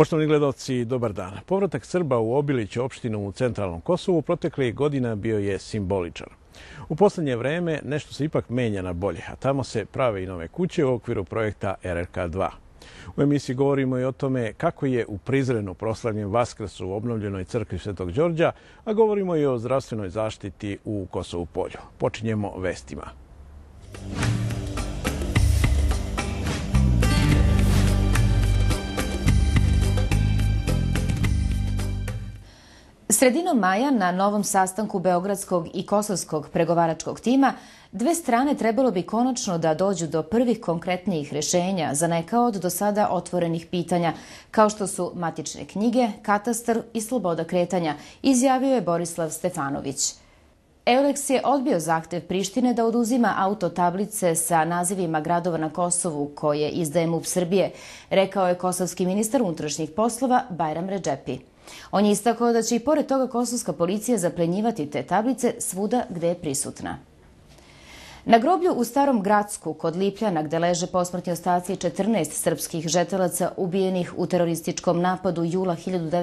Poštovani gledalci, dobar dan. Povratak Srba u Obilić, opštinu u centralnom Kosovu, proteklih godina bio je simboličan. U poslednje vreme nešto se ipak menja na bolje, a tamo se prave i nove kuće u okviru projekta RRK2. U emisiji govorimo i o tome kako je u Prizrenu proslavljen Vaskrs u obnovljenoj crkvi Svetog Đorđa, a govorimo i o zdravstvenoj zaštiti u Kosovu Polju. Počinjemo vestima. Sredinom maja na novom sastanku Beogradskog i Kosovskog pregovaračkog tima dve strane trebalo bi konačno da dođu do prvih konkretnijih rešenja za neka od do sada otvorenih pitanja, kao što su matične knjige, katastar i sloboda kretanja, izjavio je Borislav Stefanović. EULEX je odbio zahtev Prištine da oduzima autotablice sa nazivima gradova na Kosovu koje izdaje MUP Srbije, rekao je kosovski ministar unutrašnjih poslova Bajram Redžepi. On je istakao da će i pored toga kosovska policija zaplenjivati te tablice svuda gde je prisutna. Na groblju u Starom Gracku kod Lipljana, gde leže posmrtni ostaci 14 srpskih žetelaca ubijenih u terorističkom napadu jula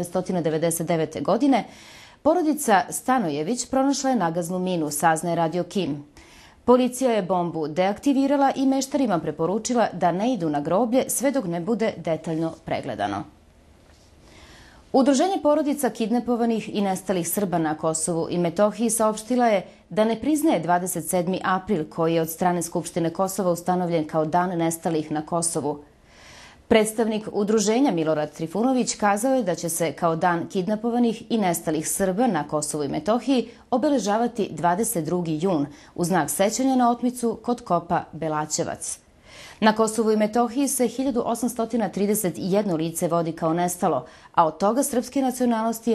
1999. godine, porodica Stanojević pronašla je nagaznu minu, saznaje Radio Kim. Policija je bombu deaktivirala i meštarima preporučila da ne idu na groblje sve dok ne bude detaljno pregledano. Udruženje porodica kidnapovanih i nestalih Srba na Kosovu i Metohiji saopštila je da ne priznaje 27. april koji je od strane Skupštine Kosova ustanovljen kao Dan nestalih na Kosovu. Predstavnik udruženja Milorad Trifunović kazao je da će se kao Dan kidnapovanih i nestalih Srba na Kosovu i Metohiji obeležavati 22. jun u znak sećanja na otmicu kod kopa Belaćevac. Na Kosovu i Metohiji se 1831 lice vodi kao nestalo, a od toga srpske nacionalnosti je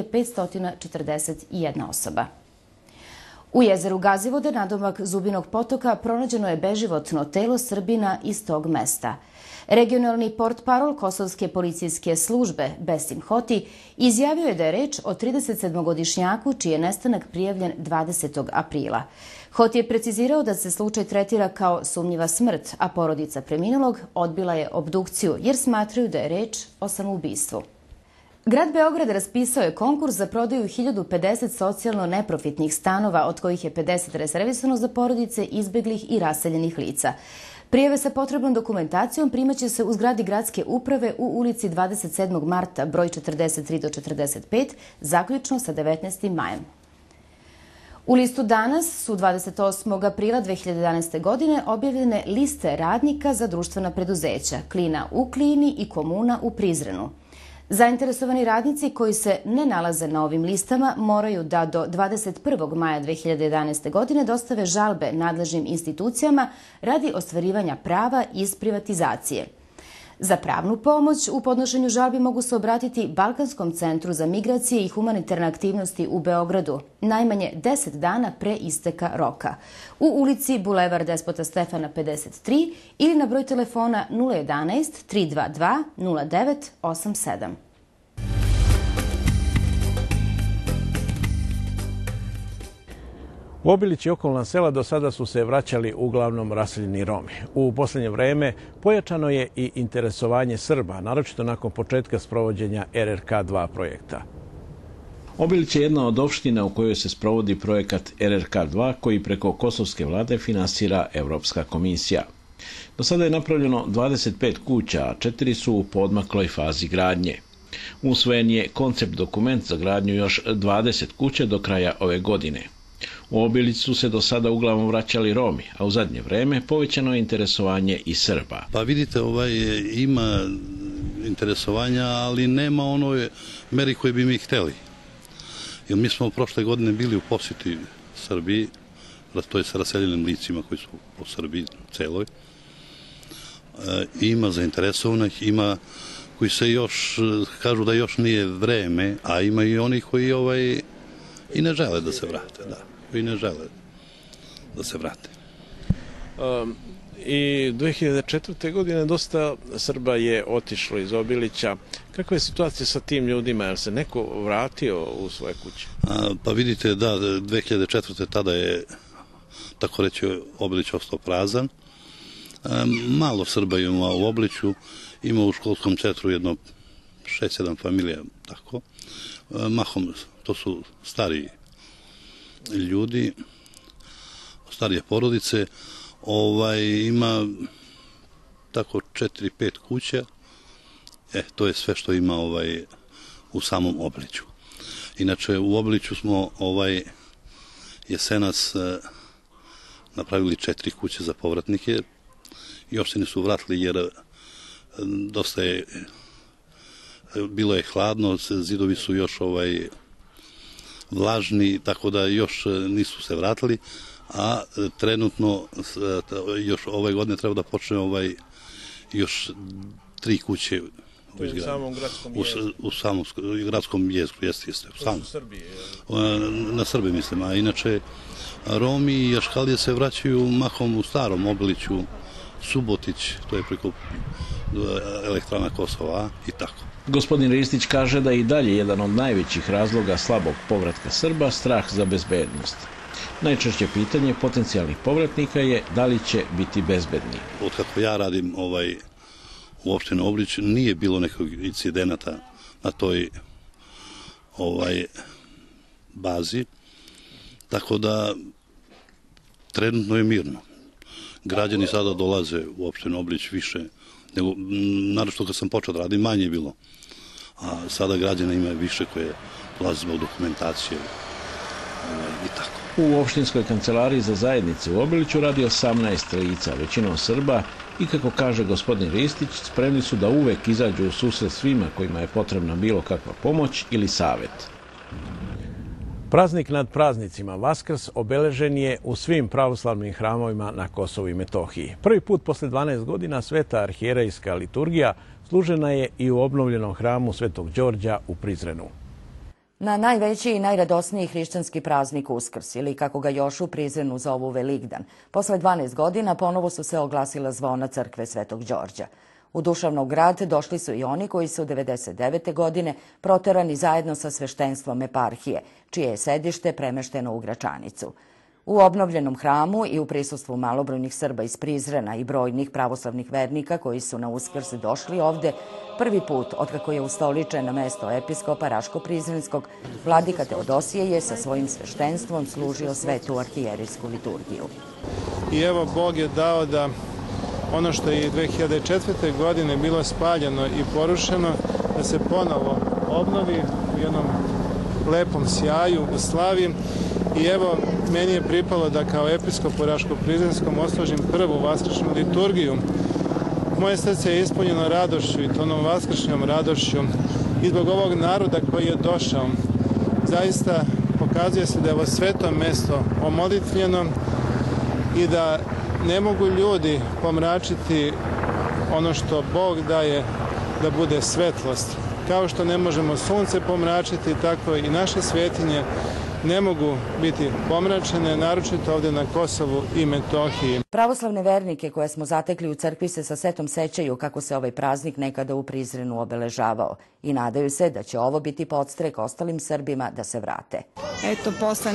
541 osoba. U jezeru Gazivode, nadomak Zubinog potoka, pronađeno je beživotno telo Srbina iz tog mesta. Regionalni portparol Kosovske policijske službe, Besim Hoti, izjavio je da je reč o 37-godišnjaku čiji je nestanak prijavljen 20. aprila. Hoti je precizirao da se slučaj tretira kao sumnjiva smrt, a porodica preminulog odbila je obdukciju jer smatraju da je reč o samoubistvu. Grad Beograd raspisao je konkurs za prodaju 1050 socijalno neprofitnih stanova, od kojih je 50 rezervisano za porodice izbeglih i raseljenih lica. Prijave sa potrebnom dokumentacijom primaće se u zgradi gradske uprave u ulici 27. marta, broj 43 do 45, zaključno sa 19. majem. U listu Danas su 28. aprila 2011. godine objavljene liste radnika za društvena preduzeća, Klina u Klini i Komuna u Prizrenu. Zainteresovani radnici koji se ne nalaze na ovim listama moraju da do 21. maja 2011. godine dostave žalbe nadležnim institucijama radi ostvarivanja prava iz privatizacije. Za pravnu pomoć u podnošenju žalbi mogu se obratiti Balkanskom centru za migracije i humanitarne aktivnosti u Beogradu, najmanje 10 dana pre isteka roka, u ulici Bulevar Despota Stefana 53 ili na broj telefona 011 322 0987. U Obilić i okolna sela do sada su se vraćali uglavnom raseljeni Romi. U poslednje vreme pojačano je i interesovanje Srba, naročito nakon početka sprovođenja RRK2 projekta. Obilić je jedna od opština u kojoj se sprovodi projekat RRK2 koji preko kosovske vlade finansira Evropska komisija. Do sada je napravljeno 25 kuća, a 4 su u poodmakloj fazi gradnje. Usvojen je koncept dokument za gradnju još 20 kuća do kraja ove godine. U Obilić su se do sada uglavnom vraćali Romi, a u zadnje vreme povećano je interesovanje i Srba. Pa vidite, ima interesovanja, ali nema onoj meri koje bi mi hteli. Jer mi smo prošle godine bili u posjeti Srbiji, to je sa raseljenim licima koji su po Srbiji celoj. Ima zainteresovanih, ima koji se još kažu da još nije vreme, a ima i oni koji i ne žele da se vrate, da. I ne žele da se vrate. I 2004. godine dosta Srba je otišlo iz Obilića. Kakva je situacija sa tim ljudima? Je li se neko vratio u svoje kuće? Pa vidite, da, 2004. tada je, tako reći, Obilić ostao prazan. Malo Srba ima u Obiliću, ima u školskom centru jedno 6-7 familija, tako. Mahom to su stariji ljudi, starije porodice. Ima tako 4-5 kuća. To je sve što ima u samom Obiliću. Inače, u Obiliću smo jesenas napravili 4 kuće za povratnike. Još se nisu vratili jer dosta je, bilo je hladno, zidovi su još vlažni, tako da još nisu se vratili, a trenutno još ove godine treba da počne još 3 kuće u samom gradskom jezgru. U samom gradskom jezgru, jeste. To su Srbije. Na Srbiji mislim, a inače Romi i Jaškalije se vraćaju mahom u starom Obiliću, Subotić, to je preko elektrana Kosova i tako. Gospodin Ristić kaže da je i dalje jedan od najvećih razloga slabog povratka Srba strah za bezbednost. Najčešće pitanje potencijalnih povratnika je da li će biti bezbedni. Od kako ja radim u opštini Obilić nije bilo nekog incidenata na toj bazi, tako da trenutno je mirno. Građani sada dolaze u opštinu Obilić više, nego, naročito kad sam počeo da radim, manje je bilo. A sada građana ima više koje dolaze zbog dokumentacije i tako. U opštinskoj kancelariji za zajednice u Obiliću radi 18 lica, većinom Srba, i kako kaže gospodin Ristić, spremni su da uvek izađu u susret svima kojima je potrebna bilo kakva pomoć ili savet. Praznik nad praznicima Vaskrs obeležen je u svim pravoslavnim hramovima na Kosovu i Metohiji. Prvi put posle 12 godina sveta arhijerejska liturgija služena je i u obnovljenom hramu Svetog Đorđa u Prizrenu. Na najveći i najradosniji hrišćanski praznik Uskrs, ili kako ga još u Prizrenu zovu Velikdan, posle 12 godina ponovo su se oglasila zvona crkve Svetog Đorđa. U Dušavnov grad došli su i oni koji su 1999. godine proterani zajedno sa sveštenstvom eparhije, čije je sedište premešteno u Gračanicu. U obnovljenom hramu i u prisustvu malobrojnih Srba iz Prizrena i brojnih pravoslavnih vernika koji su na Uskrs došli ovde, prvi put otkako je ustoličen na mesto episkopa Raško-Prizrenskog, vladika Teodosije je sa svojim sveštenstvom služio svetu arhijerijsku liturgiju. I evo, Bog je dao da ono što je 2004. godine bilo spaljeno i porušeno, da se ponovo obnovi u jednom lepom sjaju, u slavi. I evo, meni je pripalo da kao episkop u Raško-Prizrenskom oslužim prvu vaskršnju liturgiju. Moje srce je ispunjeno radošću i to onom vaskršnjom radošću i zbog ovog naroda koji je došao. Zaista pokazuje se da je ovo sveto mesto omolitvljeno i da ne mogu ljudi pomračiti ono što Bog daje da bude svetlost. Kao što ne možemo sunce pomračiti, tako i naše svetinje ne mogu biti pomračene, naročito ovde na Kosovu i Metohiji. Pravoslavne vernike koje smo zatekli u crkvi se sa setom sećaju kako se ovaj praznik nekada u Prizrenu obeležavao i nadaju se da će ovo biti podstrek ostalim Srbima da se vrate. Eto, posle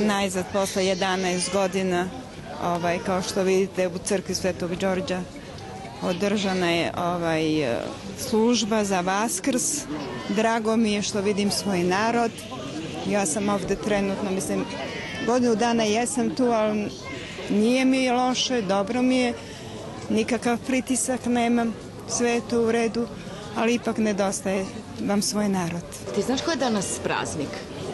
11 godina, kao što vidite, u crkvi Svetog Đorđa održana je služba za Vaskrs. Drago mi je što vidim svoj narod. Ja sam ovde trenutno, godinu dana jesam tu, ali nije mi loše, dobro mi je, nikakav pritisak nemam, sve je tu u redu, ali ipak nedostaje vam svoj narod. Ti znaš ko je danas praznik?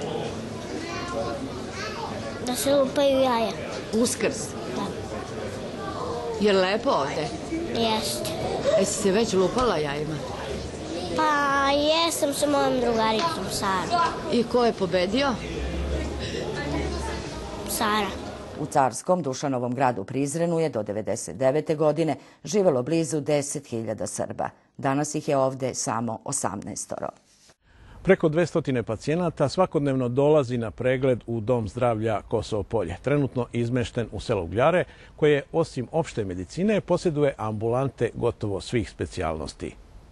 Da se lupaju jaja. Uskrs? Da. Je li lepo ovde? Jeste. Jesi se već lupala jajima? Pa jesam sa mojom drugaricom Sarom. I ko je pobedio? Sara. U carskom Dušanovom gradu Prizrenu je do 1999. godine živelo blizu 10.000 Srba. Danas ih je ovde samo 18. Preko 200 pacijenata svakodnevno dolazi na pregled u Dom zdravlja Kosovo Polje, trenutno izmešten u selo Ugljare, koje osim opšte medicine posjeduje ambulante gotovo svih specijalnosti.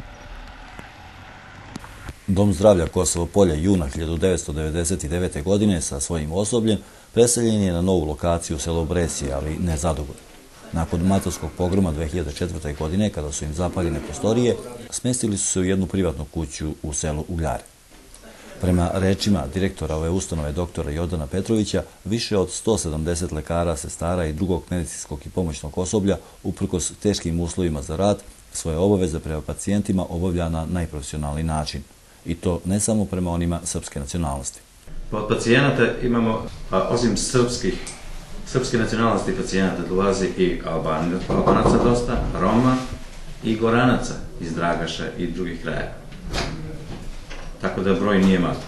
Dom zdravlja Kosovo Polje juna 1999. godine sa svojim osobljem preseljen je na novu lokaciju u selo Bresje, ali ne zadovoljno. Nakon matovskog pogroma 2004. godine, kada su im zapaljene prostorije, smestili su se u jednu privatnu kuću u selu Ugljare. Prema rečima direktora ove ustanove doktora Jordana Petrovića, više od 170 lekara, sestara i drugog medicinskog i pomoćnog osoblja, uprkos teškim uslovima za rad, svoje obaveze prema pacijentima obavlja na najprofesionalniji način. I to ne samo prema onima srpske nacionalnosti. Od pacijenata imamo, osim srpske nacionalnosti pacijenata, dolazi i Albanaca dosta, Roma i Goranaca iz Dragaša i drugih krajeva. Tako da broj nije mali.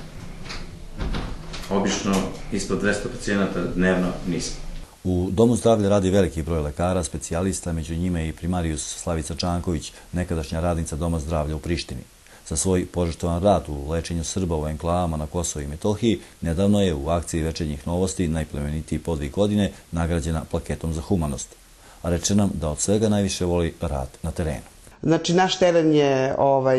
Obično ispod 200 pacijenata dnevno nismo. U Domu zdravlja radi veliki broj lekara, specijalista, među njima i primarijus Slavica Čanković, nekadašnja radnica Doma zdravlja u Prištini. Za svoj požrtvovan rad u lečenju Srba u enklavama na Kosovu i Metohiji, nedavno je u akciji Večernjih novosti najplemenitiji podvig godine nagrađena plaketom za humanost. A reče nam da od svega najviše voli rad na terenu. Znači, naš teren je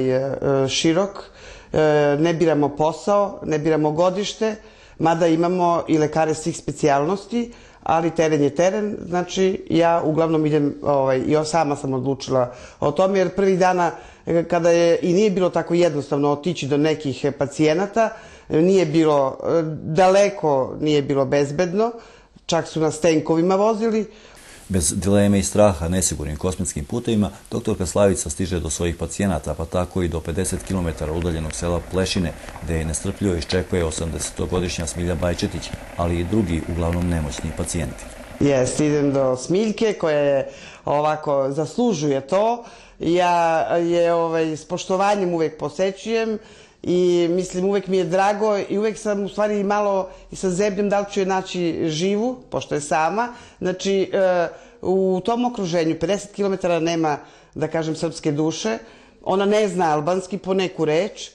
širok, ne biramo posao, ne biramo godište, mada imamo i lekare svih specijalnosti, ali teren je teren, znači ja uglavnom idem, i sama sam odlučila o tome, jer prvih dana kada je i nije bilo tako jednostavno otići do nekih pacijenata, nije bilo, daleko nije bilo bezbedno, čak su nas tenkovima vozili. Bez dileme i straha nesigurnim kosmetskim putevima, doktorka Slavica stiže do svojih pacijenata, pa tako i do 50 km udaljenog sela Plešine, gde je nestrpljivo iščekuje 80-godišnja Smilja Bajčetić, ali i drugi, uglavnom nemoćni pacijenti. Idem do Smiljke, koja je ovako zaslužuje to. Ja je s poštovanjem uvek posećujem i mislim uvek mi je drago i uvek sam u stvari malo i sa zebnjem da li ću je naći živu, pošto je sama. Znači, u tom okruženju 50 km nema, da kažem, srpske duše. Ona ne zna albanski po neku reč.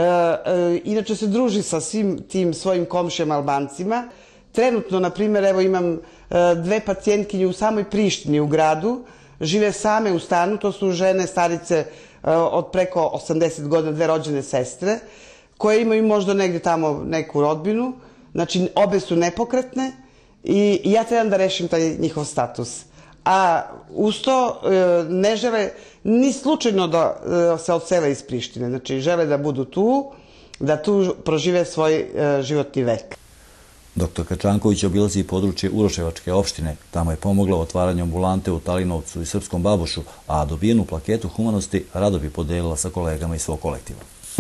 Inače se druži sa svim tim svojim komšijama Albancima. Trenutno, na primjer, evo imam 2 pacijentkinje u samoj Prištini u gradu. Žive same u stanu, to su žene starice od preko 80 godina, 2 rođene sestre, koje imaju možda negde tamo neku rodbinu. Znači, obe su nepokretne i ja trebam da rešim taj njihov status. A uz to ne žele ni slučajno da se odsele iz Prištine. Znači, žele da budu tu, da tu prožive svoj životni vek. Doktorka Čanković obilazi područje Uroševačke opštine. Tamo je pomogla u otvaranju ambulante u Talinovcu i Srpskom Babušu, a dobijenu plaketu humanosti rado bi podelila sa kolegama iz svog kolektiva.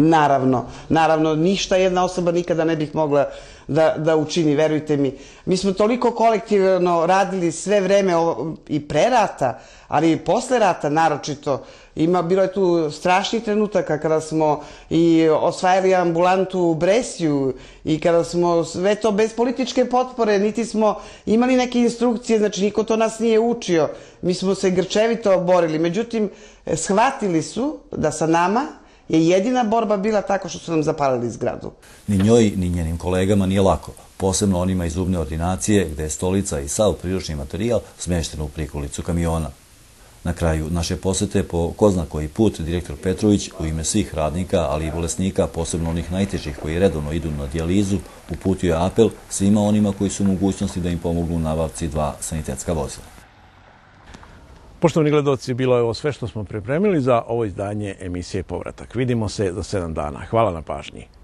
Naravno, ništa jedna osoba nikada ne bih mogla da učini, verujte mi. Mi smo toliko kolektivno radili sve vreme i pre rata, ali i posle rata naročito. Bilo je tu strašnih trenutaka kada smo i osvajali ambulantu u Bresju i kada smo sve to bez političke potpore, niti smo imali neke instrukcije, znači niko to nas nije učio. Mi smo se grčevito borili, međutim, shvatili su da sa nama je jedina borba bila tako što su nam zapalili zgradu. Ni njoj, ni njenim kolegama nije lako, posebno onima iz zubne ordinacije, gde je stolica i sav priručni materijal smješten u prikolicu kamiona. Na kraju naše posete po ko zna koji put direktor Petrović u ime svih radnika, ali i bolesnika, posebno onih najtežih koji redovno idu na dijalizu, uputio je apel svima onima koji su u mogućnosti da im pomognu u nabavci 2 sanitetska vozila. Poštovani gledaoci, bilo je ovo sve što smo pripremili za ovo izdanje emisije Povratak. Vidimo se za 7 dana. Hvala na pažnji.